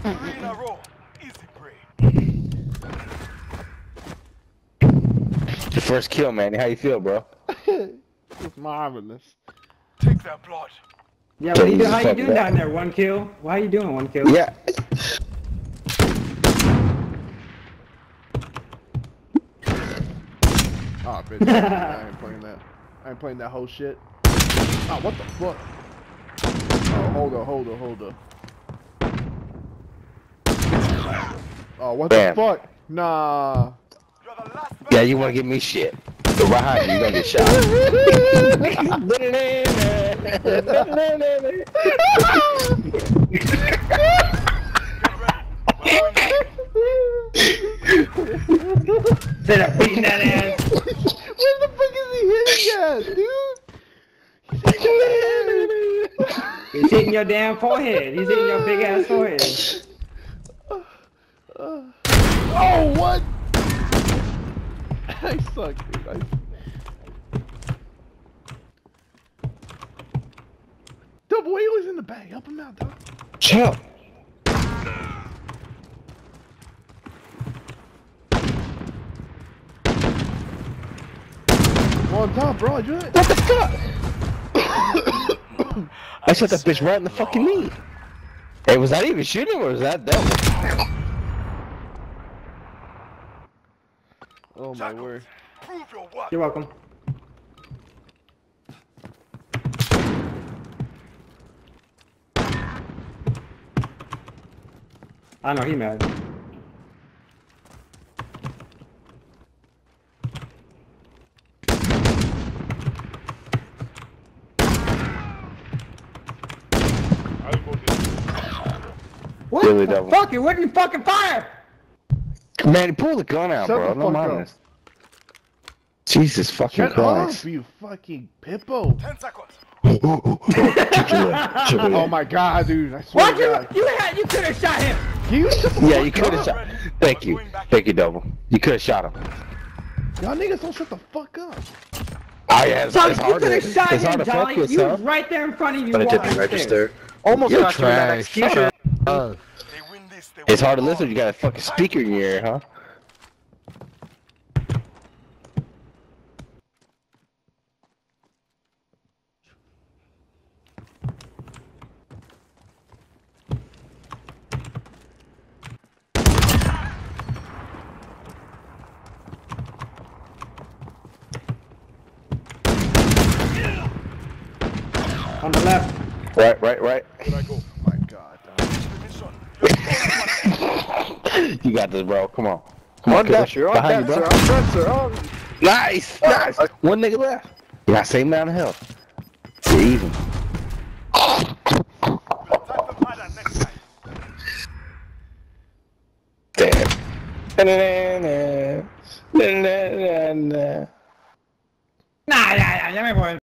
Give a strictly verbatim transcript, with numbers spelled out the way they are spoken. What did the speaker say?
Three in a row. Easy prey. The first kill, man. How you feel, bro? It's marvelous. Take their blood. Yeah, what you do, how you Fuck doing that. down there? One kill? Why are you doing one kill? Yeah. Oh, bitch. I ain't playing that. I ain't playing that whole shit. Oh, what the fuck? Oh, hold up, hold up, hold up. Oh, what Bam. the fuck? Nah. You're the last Yeah, you want to give me shit. So right behind you, you're going to get shot. Instead of beating that ass. Where the fuck is he hitting at, dude? He's hitting your damn forehead. He's hitting your big ass forehead. Oh, what? I suck, dude. I... Double Wheelie's in the bag. Help him out, dog. Chill. On top, bro. Do it. What the fuck? I shot that bitch right in the fucking knee. Hey, was that even shooting or was that devil? Oh my word. Prove your worth. You're welcome. I know he mad. What Really the double. fuck? You wouldn't fucking fire! Man, pull the gun out, Shut bro. the No fuck mind. Jesus fucking Shut Christ. up, you fucking pippo. Ten seconds. Oh my god, dude. I swear What to you? God. You had? You could have shot him. Can you shut the Yeah, fuck you could have up? shot. Thank you. Thank you, double. You could have shot him. Y'all niggas don't shut the fuck up. Oh, yeah, it's, Charlie, it's you hard could to, have shot it's hard him, to fuck Charlie. You yourself. was right there in front of you. But it walking didn't upstairs. register. Almost You're got you in that trash. execution. They win this. They win It's hard to all. listen when you got a fucking speaker in your ear, huh? On the left. Right, right, right. Here I go. Oh my god, dog. Mission. You got this, bro. Come on. Come On on, kid. that, you're on Behind that, you, sir. bro. On that, sir. On. Nice, nice. One nigga left. You got same amount of health. You're even. Time to find that next time. Damn. Na-na-na-na. Na-na-na-na. Nah, nah, nah. Ya me voy.